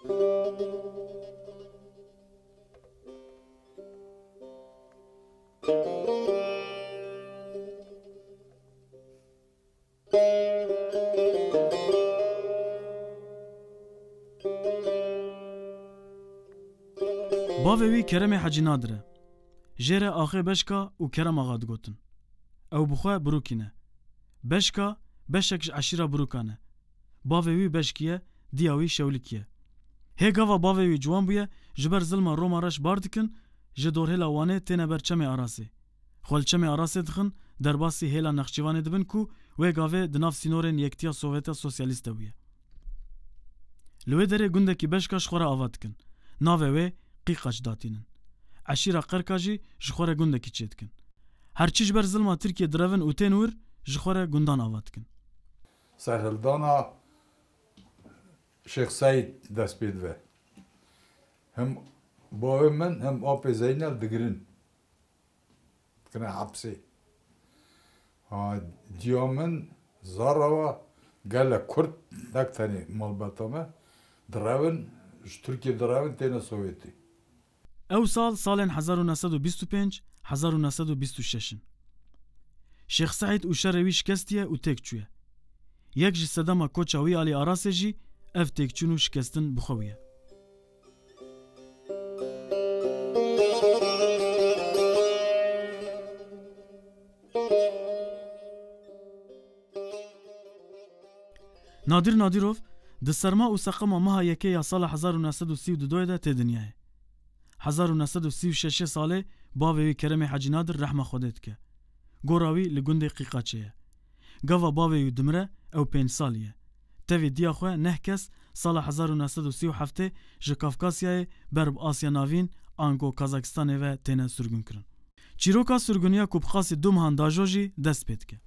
Bavê wî Keremê Hecî Nadir e. Jêre axê beşka û Kerem axa digotin. Ew bi xwe birûkîne. Beşka beşek ji eşîra birûkan e. Bavê wî beşkî ye, diya wî şewlikî ye. Hê gava bavê wî ciwan bûye, ji ber zilma Roma reş bar dikin, ji dorhêla Wanê têne ber çemê Arasê. Xwelçemê Arasê dixin, derbasî hêla Nexçîvanê dibin ku wê gavê di nav sînorên Yektiya Sovyeta Sosyalîst de bûye. Li wê derê gundekî beşka ji xwe re ava dikin. Navê wê Qîqaç datînin. Eşîra Qerka jî ji xwe re gundekî çê dikin. Herçî ji ber zilma Tirkiye direvin û tên wir ji xwe re gundan ava dikin. Serhildana Şeyh Said dest pê dibe. Hem bavê min hem apê Zeynel digirin. Dikine hepsê. Diya min zarava gelek Kurd nek tenê malbata me direvin ji Tirkiye direvin têne Sovyetî. Ew sal salên 1925 1926 in. Şeyh Said û şerê wî şikestiye û têk çûye. Yek ji sedema koça wî alî Arasê jî ev têkçûn û şikestin bi xwe bûye. Nadir Nadirov di serma û seqema meha yekê ya sala 1932 de tê dinyayê. 1936 salê bavê wî Keremê Hecî Nadir rehma Xwedê dike. Gora wî li gundê Qîqaçê ye. Gava bavê wî dimire ew 5 salî ye. Tevê diya xwe neh kes sala 1937 ji Kafkasyayê ber bi Asya Navîn ango Kazakistanê ve têne sürgün kirin. Çîroka sürgûniya ku bi xasî du mehan dajo jî dest pê dike.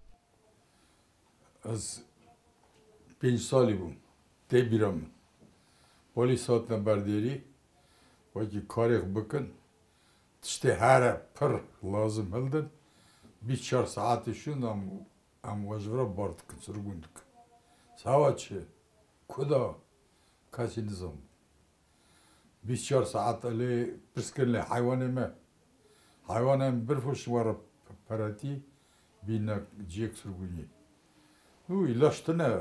Ez 5 salî bûm. Tê bîra min. Polîs hatine berdêrî wekî karê bikin tiştê here pir lazim hildin 24 saetê şûn em wejvira bar dikin sürgûn dikin. Sawa çi? Kuda? Kasî nizam. 24 saet elê pirskirin lê heywanê me. Heywanên bir fiş were peretî bîne ciyek sürgûniyê. Nû îlaç tune.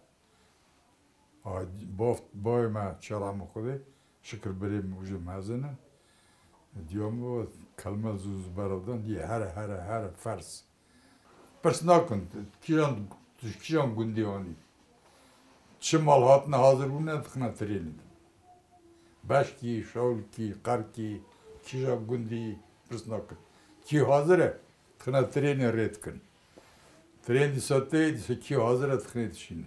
Bavê me çerama Xwedê şikir birê min û ji mezinin. Diya min kelmel zû beradan diye here fers. Pirs nakin kîjan gundî anî. Çi mal hatine hazir bûne dixine trênê de. Beşkî, Şewlikî, Qerkî, kîja gundî pirs nakin. Kî hazir e dixine trênê rê dikin. Trên dîsa tê dîsa kî hazir e dixine dişînin.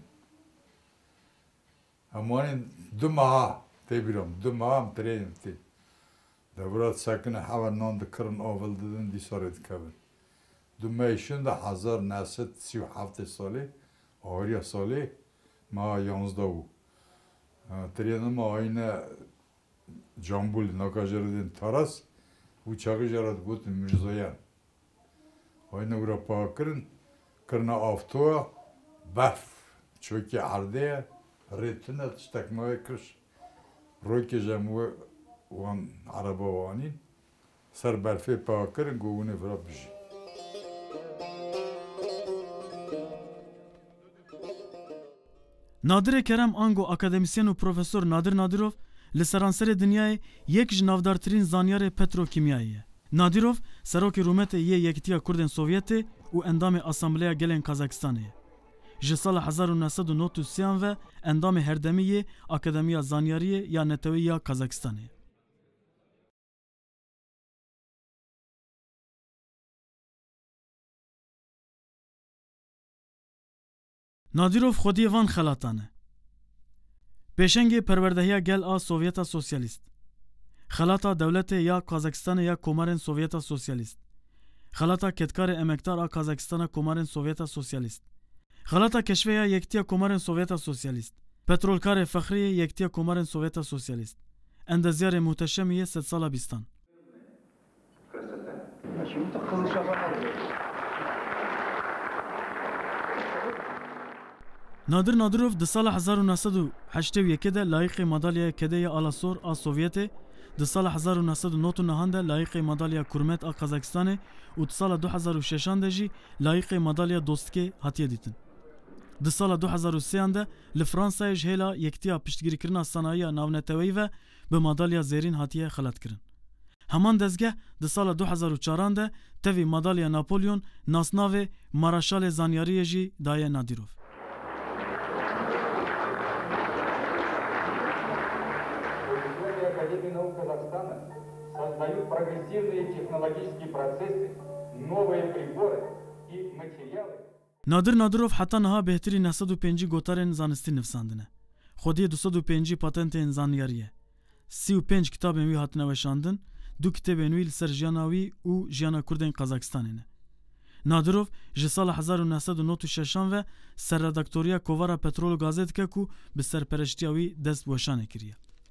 Emanên du meha tê bîra min, du meha em trênê tê. Devrat sekine hewa nan dikirin avil didin dîsa rê dikevin. Du meyşin de 1937 salê awariya salê meha 11 bû. Trêna me ayine Cambul nakajerîdên Taras û çaxî jara digotin Mirzoyan. Ayine wira pakirin kirine avtoya berf çokî erdê rê tune tiştek me kiriş. Rokê jem we wan araba wanîn ser berfê pakirin got hûn ê vira bijî. Nadirê Kerem ango akademisyen û profesor Nadir Nadirov li seranserê dinyayê yek ji navdartirîn zanyarê petrokîmyayê ye. Nadirov serokê rûmetê yê Yekîtiya Kurdên Sovyetê û endamê Asambleya Gelên Kazakistanê ye. Ji sala 1993 ve endamê herdemî yê Akademiya Zanyariyê ya Netewî ya Kazakistanê ye. Nadirov xwediyê van xelatan e. Pêşengê perwerdehiya gel a Sovyeta Sosyalîst. Xelata dewletê ya Kazakistanê ya Komarên Sovyeta Sosyalîst. Xelata ketkarê emektar a Kazakistana Komarên Sovyeta Sosyalîst. Xelata keşveya Yektiya Komarên Sovyeta Sosyalîst. Petrolkarê Fexriyê Yektiya Komarên Sovyeta Sosyalîst. Endezyarê Muhteşemiyê sed sala bîstan. Nadir Nadirov di sala 1981 de layıqê madalyaya Kedêya Alasor a Sovyetê, di sala 1999 de layıqê madalya Kurmet a Kazakistanê û di sala 2006 de jî layıqê madalya Dostikê hatiye dîtin. Di sala 2003 de li Fransayê ji hêla yektiya piştgirîkirina sanayiya navneteweyî ve bi madalya zêrîn hatiye xeletkirin. Heman dezgeh di sala 2004 de tevî madalya Napolyon nasnavê Maraşalê Zanyariyê jî daye Nadirov. Академии наук Казахстана создают прогрессивные технологические процессы, новые приборы и материалы. Nadir Nadirov heta niha bêhtirî 905 gotarên zanistî nivîsandine. Xwediyê 205 patentên zanyariyê. 35 kitabên wî hatine weşandin, 2 kitêbên wî li ser jiyana wî û jiyana Kurdên Kazakistanê ne. Nadirov ji sala 1996 ve serredaktoriya Kovara Petrol û Gazê dike ku bi serpereştiya wî dest weşanê kiriye.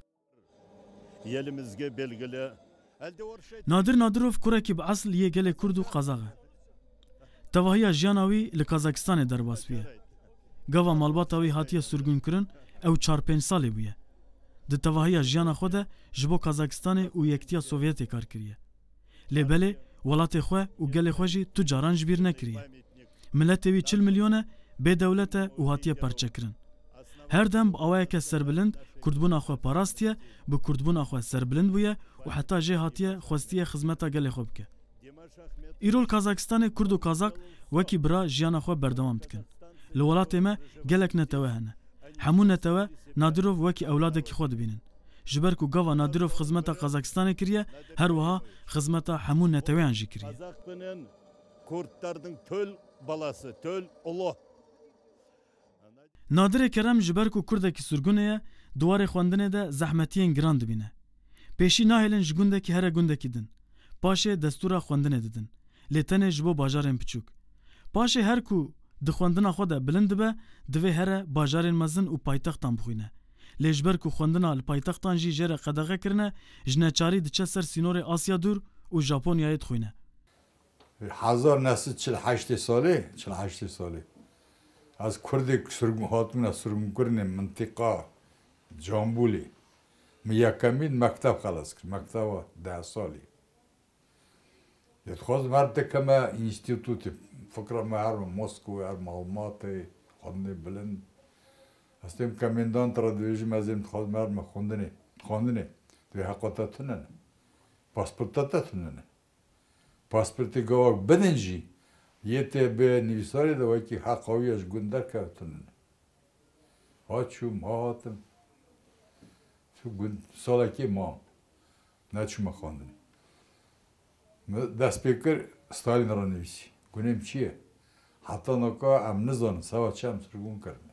Nadir Nadirov kurekî bi asl yê gelê Kurd û Qazaq e. Tevahiya jiyana wî li Kazakistanê derbas bûye. Gava malbata wî hatiye sürgûnkirin ew 4-5 salê bûye. Di tevahiya jiyana xwe de ji bo Kazakistanê û Yektiya Sovyetê kar kiriye. Lê belê welatê xwe û gelê xwe jî tu caran ji bîr nekiriye. Milletê wî 40 milyon e, bêdewlet e û hatiye perçekirin. Her dem bi awayeke serbilind Kurdbûna xwe parastiye, bi Kurdbûna xwe serbilind bûye û heta jê hatiye xwestiye xizmeta gelê xwe bike. Îrol Kazakistanê Kurd û Kazak wekî bira jiyana xwe berdewam dikin. Li welatê me gelek netewe hene. Hemû netewe Nadirov wekî ewladekî xwe dibînin. Ji ber ku gava Nadirov xizmeta Kazakistanê kiriye, her wiha xizmeta hemû neteweyan jî kiriye. Nadirê Kerem ji ber ku Kurdekî sürgûnê ye, duwarê xwendinê de zehmetiyên giran dibîne. Pêşî nahêlin ji gundekî here gundekî din. Paşê destûra xwendinê didin. Lê tenê ji bo bajarên piçûk. Paşê her ku di xwendina xwe de bilind dibe, divê here bajarên mezin û paytextan bixwîne. Lê ji ber ku xwendina li paytextan jî jê re qedexe kirine, ji neçarî diçe ser sînorê Asya Dûr û Japonyayê dixwîne. 1948 salê az Kurdê hatibûna sürgûnkirinê mintiqa Cambûlê min yekemîn mekteb xelas kir, mekteba 10 salî. Dixwazim her dikeme înstîtûtê, fikra me her Moskowê, her Almatê, xwendinê bilind. Hestêm kemêndan radyoyîjî mezên dixwazim her me xwendinê. Divê heqa te tune ne. Pasporta te tune ne. Pasportê gavak bidin jî, yê tê bê nivîsarê de wekî heqa wî ye ji gund derkevtine ne. Haçûm, hatim. Salekî mam. Neçûme xwendinê. Dest pê kir Stalin ra nivîsî. Gunêm çi ye? Heta naka em nizanin seva çi em sirgûn kirine.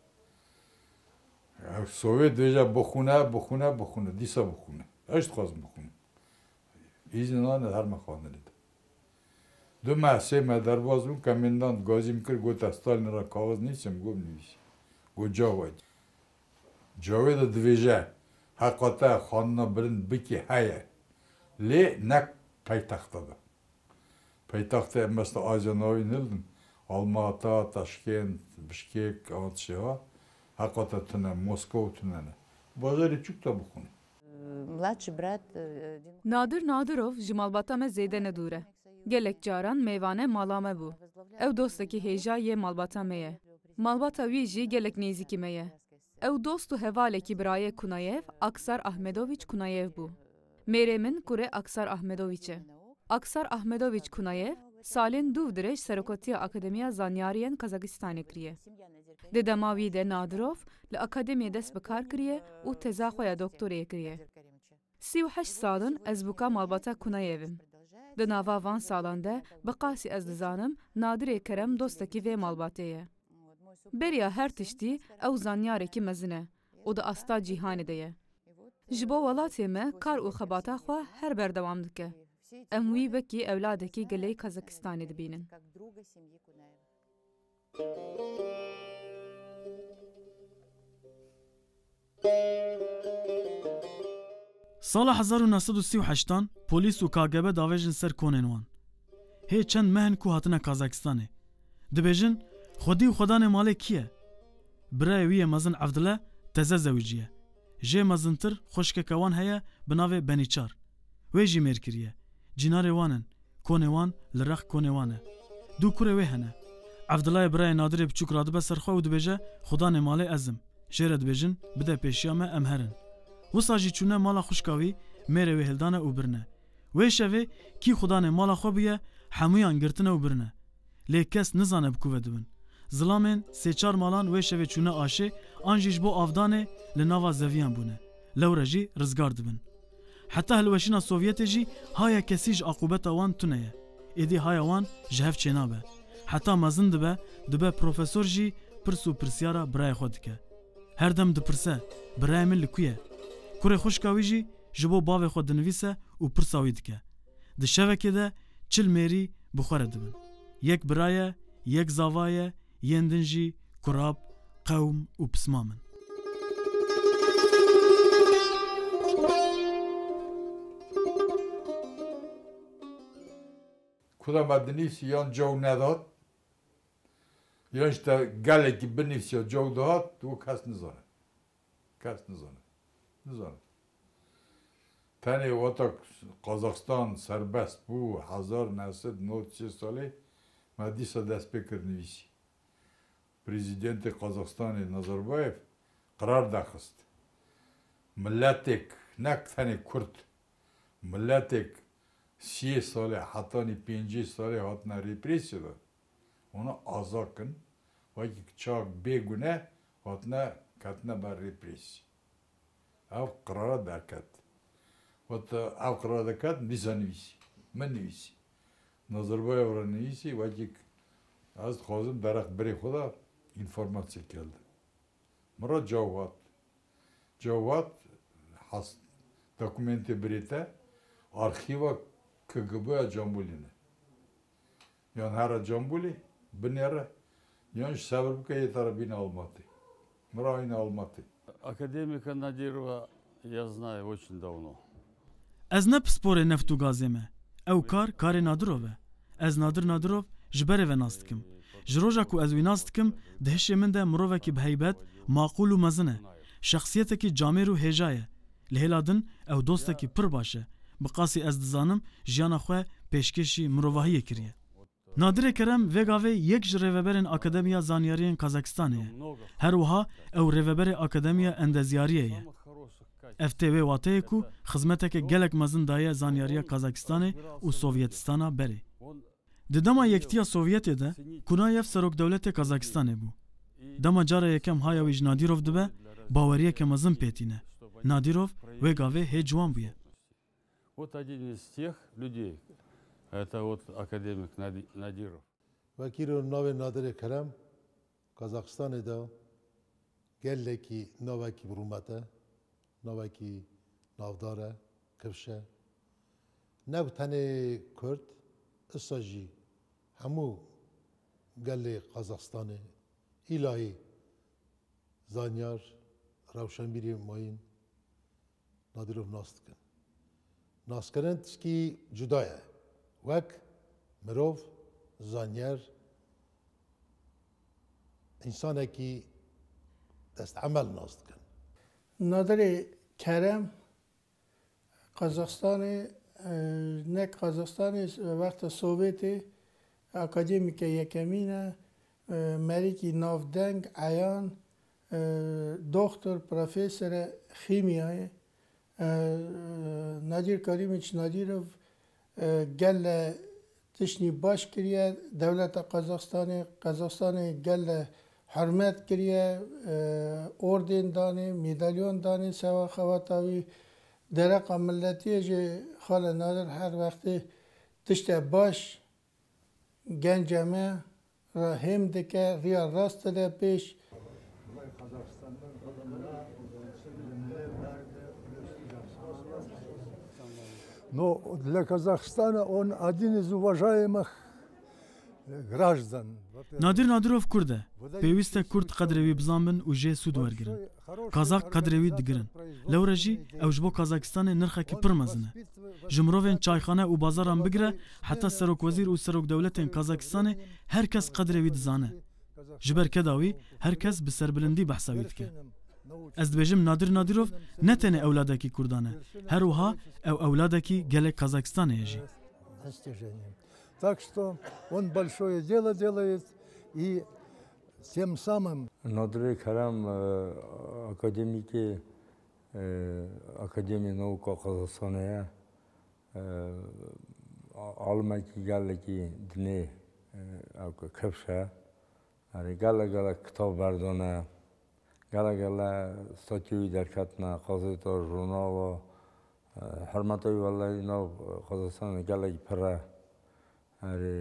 Sovyet dêje bixûne, dîsa bixûne. Ez dixwazim bixûne. İzin nane her me xwendinê de. Du me sê me derbas bûm, kemêndan gazîm kir gote Stalin ra kaxiz nivîsim, gom nivîsî. Got Caved. Cavê de dibêje heqa te xwendina bilind bikî heye. Lê nek paytexta de. Paytextê em mesela Asya navî nildin. Almata, Taşkent, Bişkek, ew şêha. Heqa te tune, Moskov tune ne. Bajarê çûk te bixwîne. Nadir Nadirov ji malbata me zêde nedûr e. Gelek caran mêvane mala me bû. Ew dostekî hêja yê malbata me ye. Malbata wî jî gelek nêzîkî me ye. Ew dost û hevalekî birayê Kunayev, Aksar Ahmedovîç Kunayev bû. Mêrê min kurê Aksar Ahmedovîç e. Aksar Ahmedovîç Kunayev, salên dû dirêj Serokotiya Akademiya Zanyariyên Kazakistanê kiriye. Di dema wî de Nadirov li akademiyê dest bi kar kiriye û teza xwe ya doktorê kiriye. 38 salin ez bûka malbata Kunayevim. Di nava van salan de bi qasî ez dizanim Nadirê Kerem dostekî vê malbatê ye. Beriya her tiştî ew zanyarekî mezin e û di asta cîhanê de ye. Ji bo welatê me kar û xebata xwe her berdewam dike. Em wî wekî ewladekî gelê Kazakistanê dibînin. Sala 1938 polîs û KGB davêjin ser konên wan. Hê çend mehên ku hatine Kazakistanê. Dibêjin, xwedî û xwedanê malê kî ye? برای وی مزن عبدالله تزه زوجیه. جه مزنتر خوشک کوان هیا بناوه بنیچار. وی جی میر کریه. جینار وانن. کونوان لرخ کونوانه. دو کوره وی هنه. عبدالله برای نادر بچوک راده به سرخواه و دبیجه خدا نماله ازم. جره دبیجن بده پیشیامه امهرن. وساجی چونه مالا خوشکاوی میره وی هلدانه او برنه. وی شوه کی خدا نمالا خو بیه همویان گرتنه و برنه. لی کس نزانه بکوه دبن. ظلامن سه چار مالان وی شوه چونه آشه آنجیش بو آفدانه لناوا زویان بونه. لوره جی رزگار دبن. حتی هلوشینا سوویت جی هایا کسیج عقوبت وان تونه. ایدی هایا وان جهف چنابه. حتی مزن دبه پروفسور جی پرسو پرسیارا برای خود که. هر دم دپرسه برای من لکویه. کوره خوشکاوی جی جبو باوی خود دنویسه و پرساوی دکه. ده شوکه ده چل میری بخوره دبن. یک برایه، یک زاوایه، یندنجی، کراب، قوم و پسمامن. کدام بنویسی یان جو نداد یانش تا گله کی بنویسی جو داد تو کس نزانه تنی وقتا قازاقستان سربست بو 1993 ساله ما دیسا دست بکر نویسی پریزیدنت قازاقستان نازاربایف قرار داخست ملتک نک تنی کرد ملتک 30 ساله حتی 5 ساله هاتنا ریپریسی داد اونا آزاد کن و یک چاک بگونه هاتنا کتنا بر ریپریسی او قرار درکت وقتا او قرار درکت نیزا نویسی من نویسی نازاربایف را نویسی و یک از خوازم درخت بری خدا اینفورماسیون کرده مرا جواد هست دکومنتی بریته arxiva KGB Cambulini. Yani her Cambuli binere yani sebep ki yeter bina Almaty. Мрайна Алматы. Академика Надирова я знаю очень давно. Ez ne pisporê neft û gazê me. Ew karê Nadirov e. Ez Nadirov ji berê ve nas dikim. Ji roja ku ez wî nas dikim, di hişê min de mirovekî biheybet, maqûl û mezin e. Şexsiyetekî camêr û hêja ye. Li hêla din ew dostekî pir baş e. Bi qasî ez dizanim jiyana xwe pêşkêşî mirovahiyê kiriye. Nadirê Kerem vêgavê yek ji rêveberên Akademiya Zanyariyên Kazakistanê ye. Her wiha ew rêveberê Akademiya Endezyariyê ye. Ev tê wê wateyê ku xizmeteke gelek mezin daye Zanyariya Kazakistanê û Sovyetistana berê. Di dema Yektiya Sovyetê de Kunayev Serokdewletê Kazakistanê bû. Dema cara yekem haya wî ji Nadirov dibe, baweriyeke mezin pêtîne. Nadirov vêgavê hê ciwan bûye. Вот один из тех людей, это вот академик Надиров. Vakiro nave Nadir Kerem, Kazakistan'da gelleki navaki brumata, navaki navdara, kıvşa. Ne bu tane Kürt, ısacı, hamu gelle Kazakistan'ı, ilahi, zanyar, ravşanbiri mayın, Nadirov nastıkın. Naskerent ki cudaya, vak, mirov, zanyar, insana ki dest amel nastıkın. Nadir Kerem, Kazakistan'ı, ne Kazakistan'ı vakti Sovyeti, akademike yekemine, meriki navdeng, ayan, doktor, profesör, kimyayı, Nadir Karimiç Nadirov gelle tişni baş kiriye devleta Kazakistan'ı gelle hürmet kiriye orden dani medalyon dani seva xavatavi dereka milletiye je xale Nadir her vakti tişte baş genceme rahim dike riya rast de peş Но для Казахстана он один из уважаемых граждан. Nadirov Kurd e. Pêwîst e Kurd qedrê wî bizanbin û jê sûd wergirin. Kazak qedrê wî digirin. Lewre jî ew ji bo Kazakistanê nirxekî pir mezin e. Ji mirovên çayxane û bazaran bigire, heta serokwezîr û serokdewletên Kazakistanê her kes qedrê wî dizane. جبر كداوي هركز بسربلندي بحثاويت که. از دبیجم نادر نادروف نه تنه اولادکی کردانه، هر وها او اولادکی گله قزاقستان یجی. Так что он большое дело делает и тем самым... Надре Карам академики Академия наук Казахстана алмаки галки дне капша ари гала китоб бардона гала статьи дар катна газета журнал хурматой валлаи нав Казахстан гала пара ари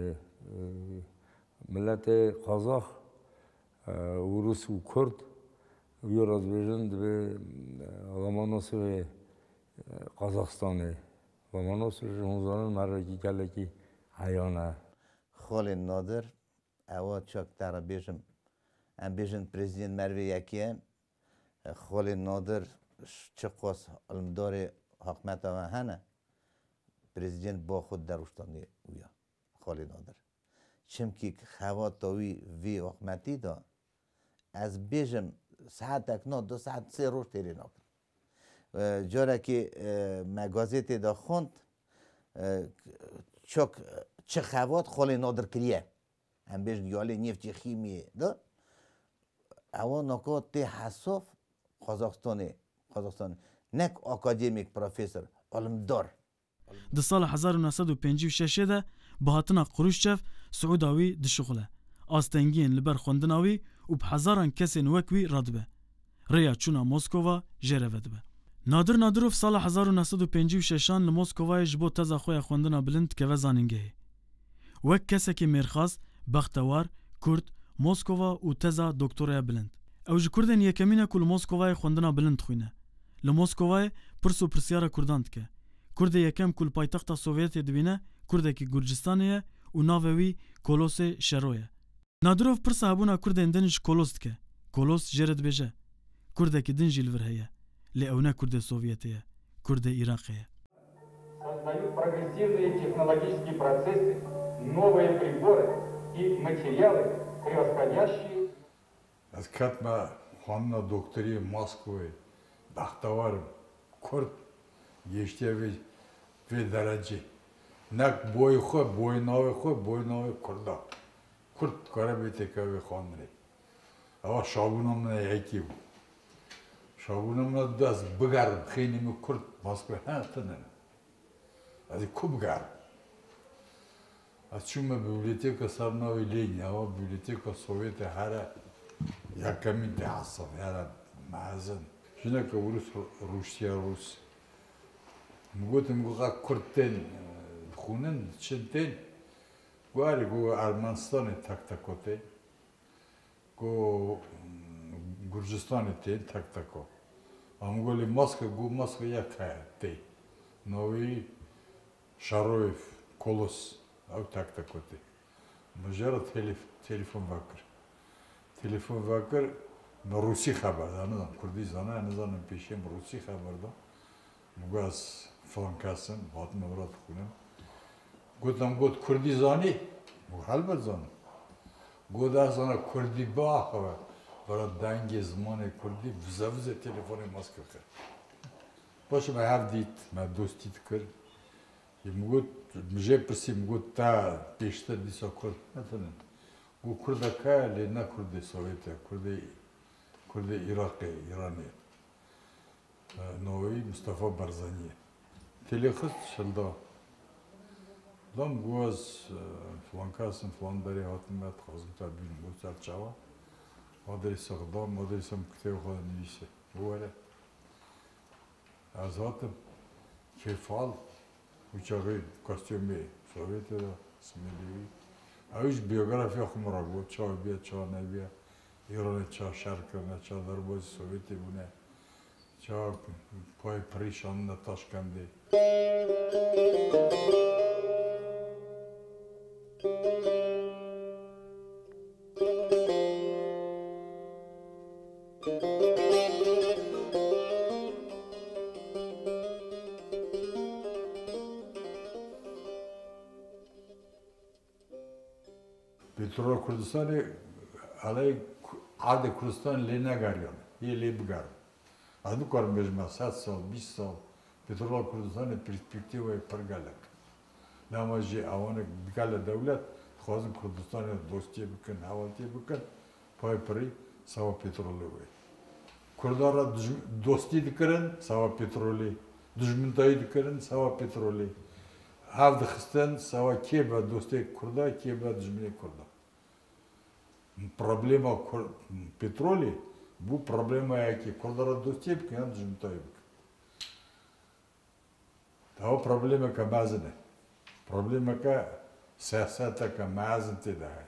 ملت قزاق و روس و کرد ویراز بیشند به لامانوس و قزاقستانه لامانوس و جمهوران مراکی کلکی حیانه خال نادر اوا چاک در بیشم پرزیدنت مروی یکیه خال نادر چقاس علمدار حکمت و هنه پرزیدنت با خود دروشتانی ویا خال نادر چمکی خواتاوی وی حکمتی دا از بیشم ساعت اکنون 2 ساعت 3 روز تیری نکن جاره که مگازیت دا خوند چک چه خوات خالی نادر کریه هم بیش گیالی نفتی خیمی دا اما نکات تی حساف قزاقستان نک اکادمیک پروفیسور علمدار د سال 1956 ده بهاتنا قروشچف سعوداوی دشغله آستنگین لبر خوندناوی و به هزاران کسین وکوی ردبه ریا چونا موسکووا جرودبه نادر نادروف سال 1956 لموسکوای جبو تزا خوی خوندنا بلند که وزانینگه وک کسی که میرخواست بختوار کرد موسکووا و تزا دکتورای بلند او جی کردن یکمینه کل موسکوای خوندنا بلند خوینه لموسکوای پرسو پرسیارا کرداند که کرد یکم کل پایتخت سوویت دبینه کرد کی گرجستانیه و ناوی کولوس شرویه نادروف پرسا هبونا کردن دنج کولوست که کولوس جرد بجه کرد کی دنج الورهیه لی اونا کرد سوویتیه کرد عراقیه создают прогрессивные технологические процессы, новые приборы и материалы, превосходящие. از کتما خاننا دکتری مسکوی بختوارم کرد گشته به درجه نک بوی ناوی کردا کرد کاره بیته که به خانره اما شابونم نه یکی بود شابونم نه دست بگرم خیلی می کرد مسکوی ها تنه از کوب گرم از چون بیبلیتیکا سرناوی لینی اما بیبلیتیکا سوویت هره یکمی ده حساب هره معزن شنه که روس میگوتم گویا کردن خونن چندین گویی گو ارمنستان تک تکوته گو گرجستان تین تک تکو ام گویی ماسک یک تی نوی شارویف کولوس او تک تکوته مجرد تلفن وکر روسی خبر دارم کردی زنه نزانم پیشیم روسی خبر دارم مگاز فلان کسیم هاتم مراد خونم گفتم کردی زانی حال بزنم گفتم زنه کردی باخه برای دنگ زمان کردی وزه تلفن ماسک کرد باشه من هف دید من دوستیت کرد میگه پرسی میگه تا پیشتر دیسا کرد مثلا گو کرده که لی نه کرده سوویت کرده عراقی ایرانی نوی مصطفی برزنی تلخص شلدا لام گوز فلان کاسم فلان داری هاتمیت خواستم تا بینم گوزد چاوا مادری سخدام مادری سم کتاب خود نویسه گواره از هاتم کفال uçağı kostümü Sovyet'de sımeliği. Ayış biyografi kumara bu çağ ne bir İran'ı çağ şarkılarına çağlar bu Sovyet'i bu ne çağ pay perişanla taşkandı. Petrol Kurdistan'ı alay ardı Kurdistan le negariyon. Ye le bigar. Adı karım bejma 7 sal 20 sal petrol Kurdistan'ın perspektifi pergalak. Namajı avanı bigale devlet xwazin Kurdistan'ı dostiye bikin, havatiye bikin, pay pari sava petrolü var. Kurdara dosti dikirin, sava petrolü. Düşmüntayı dikirin, sava petrolü. Hav dixistin, sava keba dosti kurda, keba düşmüne kurda. Problema petrolü, bu problema ya ki kurdara dostiye bikin, düşmüntayı bikin. Daha problema ka bazine. Problema ka siyasete ka mazin tedahi.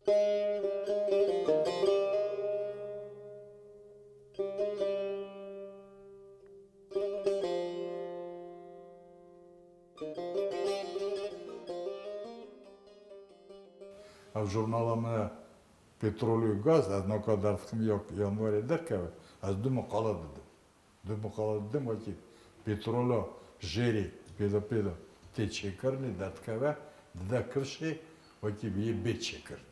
Az jurnalama petrolü gaz, az ne kadar tıkım yok yanvar ederken, az dü makala dedim. Dü makala dedim ki petrolü jeri peda te çekerni dertkeve, da kırşı, o ki bir bet çekerni.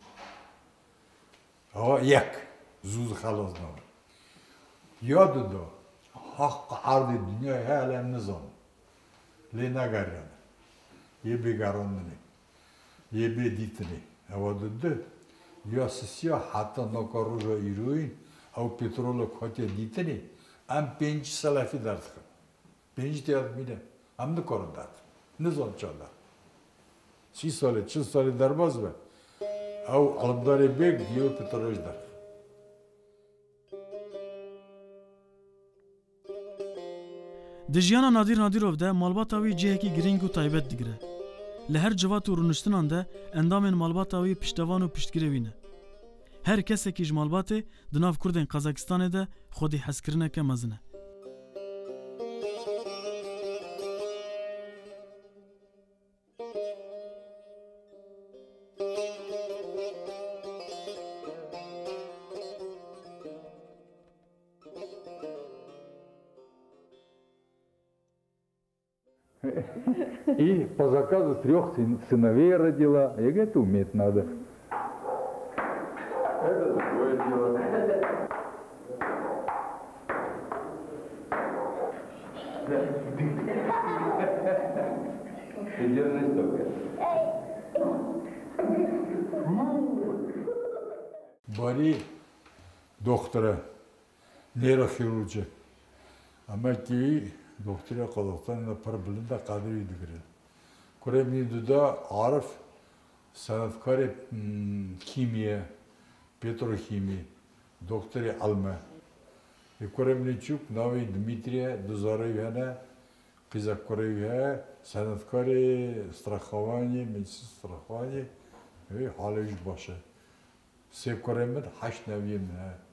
Ama yak, zuz halas ne var. Yadı da, hakkı ardı dünya halen nizam. Le nagaryan. Ye begaranını. Ye beditini. Ama dedi, ya sisya hatta nakaruja iruin, av petrolü kate ditini, am 5 salafi dertkim. 5 diyat mine, am ne karın dertkim. Nizam çadar. 6 salı, 4 salı derbaz be. Av alıbdari bek diyor petrolü der. Di jiyana Nadir Nadirov de malbata wî cihekî girîng û taybet digire. Li her civat û rûniştinan de endamên malbata wî piştevan û piştgirê wî ne. Her kesekî ji malbatê di nav Kurdên Qazakistanê de xwedî hezkirineke mezin e. И по заказу 3 сыновей родила. Я говорю, это уметь надо. Это другое дело. Идеальная история. Bari doktora, nörochirurji. Ama ki doktora Kazakistan'da par bilinde kadri digire. Kuremni da Arif sanatkari kimya, petrokimya, doktori alma. Kuremni çuk navi Dmitriye Duzarevyana, kızak Korevya, sanatkari strahование, medicin strahование ve halej başı. Sevkoremin haş neviyim ne?